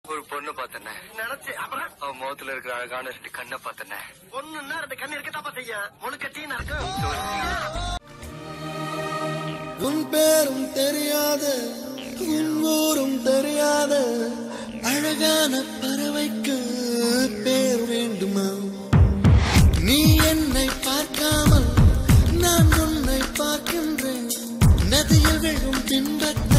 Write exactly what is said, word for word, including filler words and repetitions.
ஒரு பொண்ணு பார்த்தனே நினைச்சு அப்புறம் அவன் முகத்துல இருக்கிற அழகான ரெண்டு கண்ணை பார்த்தனே. பொண்ணுன்னா ரெண்டு கண்ணு இருக்கத்தாப்பா செய்ய முழுக்கட்டின்னு இருக்கும். உன் பேரும் தெரியாத உன் ஊரும் தெரியாத அழகான பறவைக்கு பேர் வேண்டுமா? நீ என்னை பார்க்காமல் நான் உன்னை பார்க்கின்றேன். நதியில் விழும் பின்பற்ற